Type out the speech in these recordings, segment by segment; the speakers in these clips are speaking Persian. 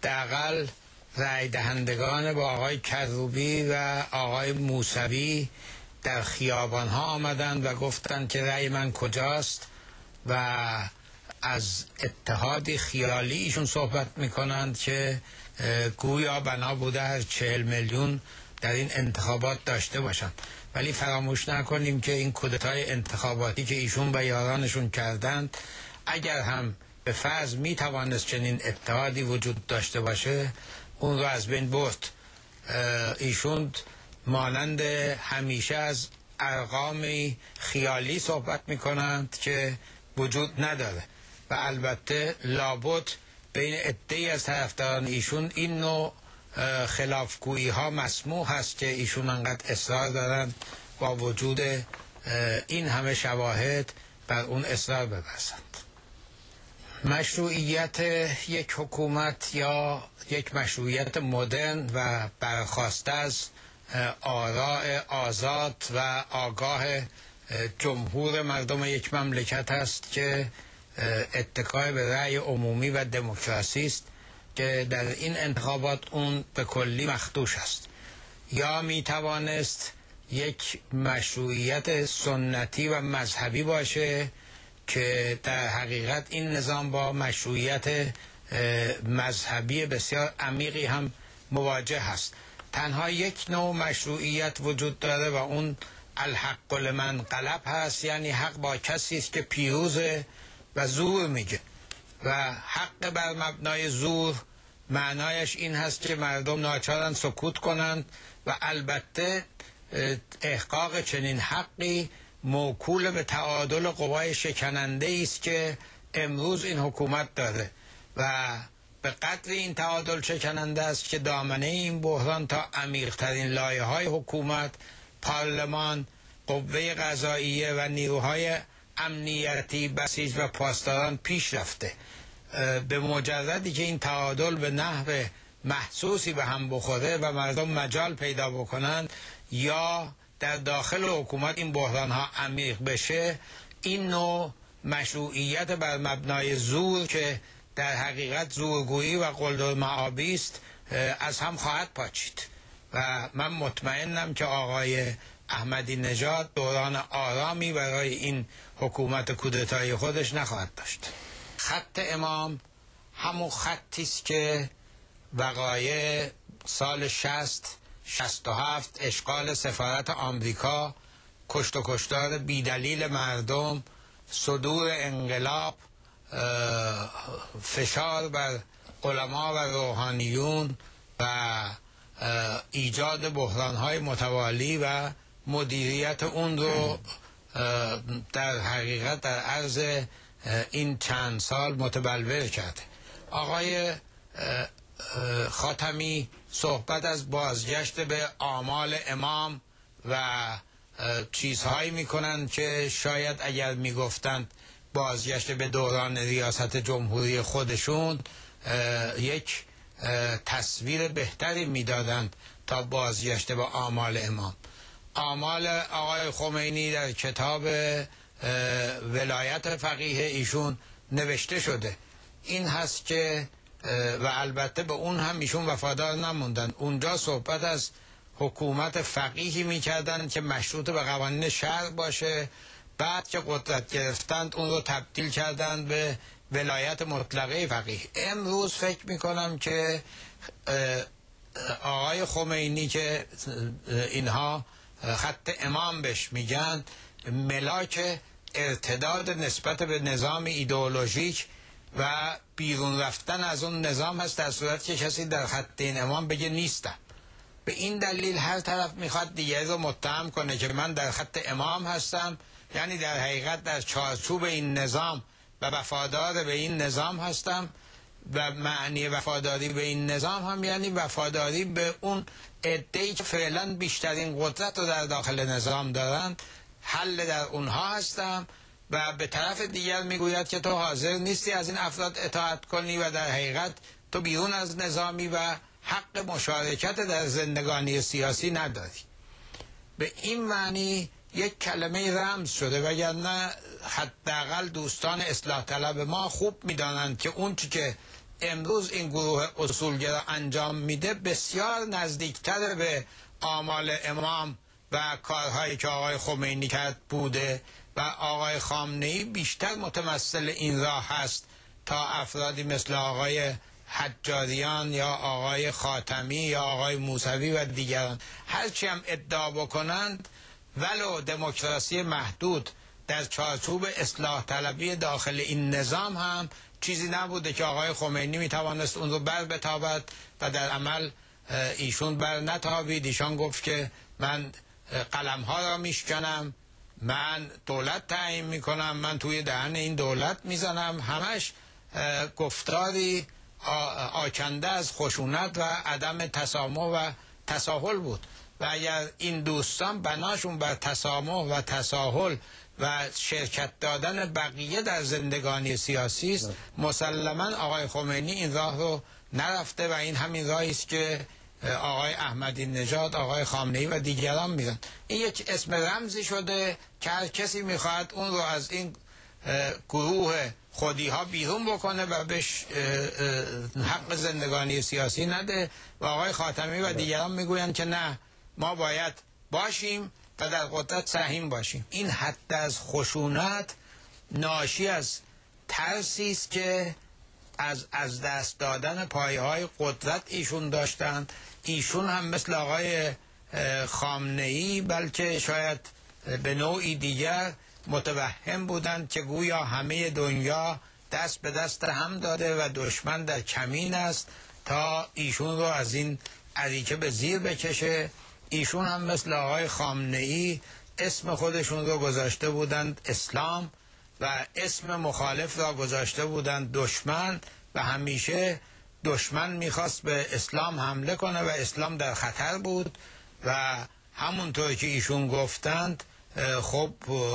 حداقل رأی دهندگان با آقای کروبی و آقای موسوی در خیابان ها آمدند و گفتند که رأی من کجاست و از اتحادی خیالی ایشون صحبت میکنند که گویا بنا بوده هر 40 میلیون در این انتخابات داشته باشند. ولی فراموش نکنیم که این کودتای انتخاباتی که ایشون و یارانشون کردند، اگر هم به فرض میتوانست چنین اتحادی وجود داشته باشه، اون رو از بین برد. ایشون مانند همیشه از ارقامی خیالی صحبت میکنند که وجود نداره و البته لابد بین عده‌ای از طرفداران ایشون این نوع خلافگویی ها مسموح هست که ایشون انقدر اصرار دارند با وجود این همه شواهد بر اون اصرار ببرزند. مشروعیت یک حکومت یا یک مشروعیت مدرن و برخواسته از آراء آزاد و آگاه جمهور مردم یک مملکت است که اتکای به رأی عمومی و دموکراسی است که در این انتخابات اون به کلی مخدوش است. یا می توانست یک مشروعیت سنتی و مذهبی باشه که در حقیقت این نظام با مشروعیت مذهبی بسیار عمیقی هم مواجه است. تنها یک نوع مشروعیت وجود داره و اون الحق لمن غلب هست، یعنی حق با کسی است که پیروزه و زور میگه. و حق بر مبنای زور معنایش این هست که مردم ناچارن سکوت کنند و البته احقاق چنین حقی موکول به تعادل قوای شکننده است که امروز این حکومت داره و به قدر این تعادل شکننده است که دامنه این بحران تا عمیق‌ترین لایه‌های حکومت، پارلمان، قوه قضاییه و نیروهای امنیتی، بسیج و پاسداران پیش رفته. به مجردی که این تعادل به نحو محسوسی به هم بخوره و مردم مجال پیدا بکنند یا در داخل حکومت این بحران ها عمیق بشه، این نوع مشروعیت بر مبنای زور که در حقیقت زورگویی و قلدرمعابی است از هم خواهد پاچید و من مطمئنم که آقای احمدی نژاد دوران آرامی برای این حکومت کودتای خودش نخواهد داشت. خط امام همون خطی است که وقایع سال 67 اشغال سفارت آمریکا، کشت و کشتار بیدلیل مردم، صدور انقلاب، فشار بر علما و روحانیون و ایجاد بحران‌های متوالی و مدیریت اون رو در حقیقت در عرض این چند سال متبلور کرده. آقای خاتمی صحبت از بازگشت به آمال امام و چیزهایی میکنند که شاید اگر میگفتند بازگشت به دوران ریاست جمهوری خودشون یک تصویر بهتری میدادند تا بازگشت به آمال امام. آمال آقای خمینی در کتاب ولایت فقیه ایشون نوشته شده. این هست که و البته به اون هم ایشون وفادار نموندن. اونجا صحبت از حکومت فقیهی میکردن که مشروط به قوانین شرع باشه، بعد که قدرت گرفتند اون رو تبدیل کردند به ولایت مطلقه فقیه. امروز فکر میکنم که آقای خمینی که اینها خط امام بهش میگن، ملاک ارتداد نسبت به نظام ایدئولوژیک و بیرون رفتن از اون نظام هست، در صورت که کسی در خط این امام بگه نیستم. به این دلیل هر طرف میخواد دیگری رو متهم کنه که من در خط امام هستم، یعنی در حقیقت در چارچوب این نظام و وفادار به این نظام هستم و معنی وفاداری به این نظام هم یعنی وفاداری به اون عده‌ای که فعلا بیشترین قدرت رو در داخل نظام دارند، حل در اونها هستم و به طرف دیگر میگوید که تو حاضر نیستی از این افراد اطاعت کنی و در حقیقت تو بیرون از نظامی و حق مشارکت در زندگانی سیاسی نداری. به این معنی یک کلمه رمز شده، وگرنه حداقل دوستان اصلاح طلب ما خوب میدانند که اون چی که امروز این گروه اصولگرا انجام میده بسیار نزدیکتر به آمال امام و کارهایی که آقای خمینی کرد بوده و آقای خامنه‌ای بیشتر متمثل این راه هست تا افرادی مثل آقای حجاریان یا آقای خاتمی یا آقای موسوی و دیگران. هرچی هم ادعا بکنند ولو دموکراسی محدود در چارچوب اصلاح طلبی داخل این نظام هم چیزی نبوده که آقای خمینی میتوانست اون رو بر بتابد و در عمل ایشون بر نتابید. ایشان گفت که من قلم ها را میشکنم، من دولت تعیین میکنم، من توی دهن این دولت میزنم. همش گفتاری آکنده از خشونت و عدم تسامح و تساهل بود و اگر این دوستان بناشون بر تسامح و تساهل و شرکت دادن بقیه در زندگانی سیاسی است، مسلما آقای خمینی این راه رو نرفته و این همین راهی است که آقای احمدی نژاد، آقای خامنه‌ای و دیگران میرن. این یک اسم رمزی شده که هر کسی میخواد اون رو از این گروه خودی ها بیرون بکنه و بهش حق زندگانی سیاسی نده و آقای خاتمی و دیگران میگویند که نه، ما باید باشیم و در قدرت سهیم باشیم. این حد از خشونت ناشی از ترسی است که از دست دادن پایه‌های قدرت ایشون داشتند. ایشون هم مثل آقای خامنه‌ای بلکه شاید به نوعی دیگر متوهم بودند که گویا همه دنیا دست به دست هم داده و دشمن در کمین است تا ایشون رو از این اریکه به زیر بکشه. ایشون هم مثل آقای خامنه‌ای اسم خودشون رو گذاشته بودند اسلام و اسم مخالف را گذاشته بودند دشمن و همیشه دشمن میخواست به اسلام حمله کنه و اسلام در خطر بود و همونطور که ایشون گفتند خب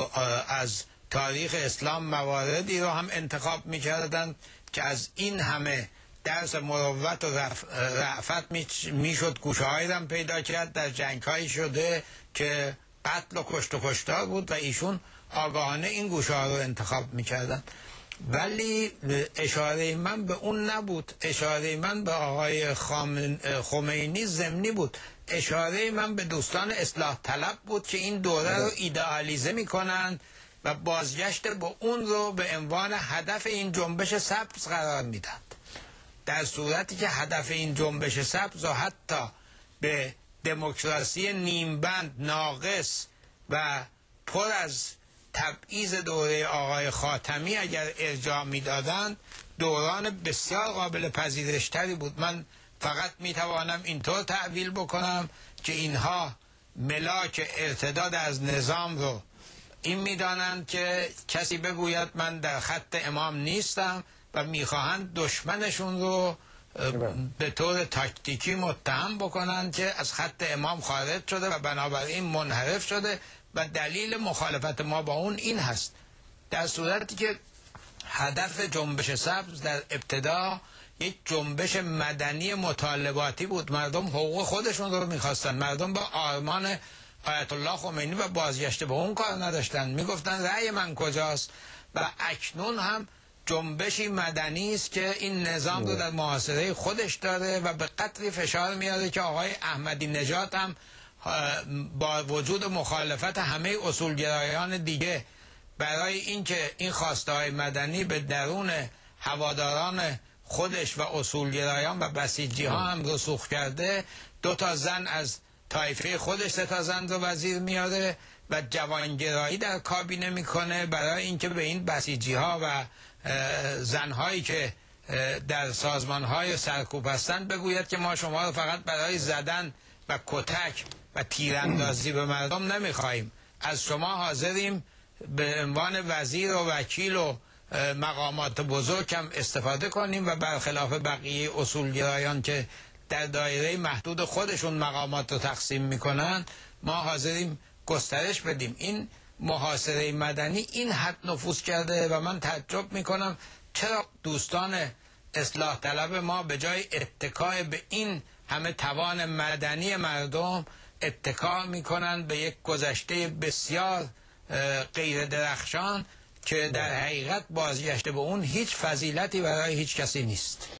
از تاریخ اسلام مواردی رو هم انتخاب میکردند که از این همه درس مروت و رأفت میشد گوشه هایی هم پیدا کرد. در جنگ هایی شده که قتل و کشت و کشتار بود و ایشون آگاهانه این گوشه ها رو انتخاب میکردن. ولی اشاره من به اون نبود، اشاره من به آقای خمینی ضمنی بود، اشاره من به دوستان اصلاح طلب بود که این دوره رو ایدئالیزه میکنن و بازگشت به اون رو به عنوان هدف این جنبش سبز قرار میدن، در صورتی که هدف این جنبش سبز و حتی به دموکراسی نیمبند ناقص و پر از تبعیض دوره آقای خاتمی اگر ارجاع میدادند دوران بسیار قابل پذیرشتری بود. من فقط میتوانم اینطور تعبیر بکنم که اینها ملاک ارتداد از نظام رو این میدانند که کسی بگوید من در خط امام نیستم و میخواهند دشمنشون رو به طور تاکتیکی متهم بکنند که از خط امام خارج شده و بنابراین منحرف شده و دلیل مخالفت ما با اون این هست، در صورتی که هدف جنبش سبز در ابتدا یک جنبش مدنی مطالباتی بود. مردم حقوق خودشون رو میخواستن، مردم با آرمان آیت الله خمینی و بازگشته به اون کار نداشتن، میگفتن رأی من کجاست. و اکنون هم جنبشی مدنی است که این نظام رو در محاصره خودش داره و به قدری فشار میاره که آقای احمدی نژاد هم با وجود مخالفت همه اصولگرایان دیگه برای اینکه این خواسته های مدنی به درون هواداران خودش و اصولگرایان و بسیجی ها هم رسوخ کرده، 2 زن از طایفه خودش 3 زن رو وزیر میاره و جوانگرایی در کابینه میکنه برای اینکه به این بسیجی ها و زنهایی که در سازمان های سرکوب هستند بگوید که ما شما رو فقط برای زدن و کتک و تیراندازی به مردم نمیخواهیم، از شما حاضریم به عنوان وزیر و وکیل و مقامات بزرگ هم استفاده کنیم و برخلاف بقیه اصولگرایان که در دایره محدود خودشون مقامات رو تقسیم میکنن ما حاضریم گسترش بدیم. این محاصره مدنی این حد نفوذ کرده و من تعجب میکنم چرا دوستان اصلاح طلب ما به جای اتکای به این همه توان مدنی مردم اتکا میکنن به یک گذشته بسیار غیر درخشان که در حقیقت بازگشته به اون هیچ فضیلتی برای هیچ کسی نیست.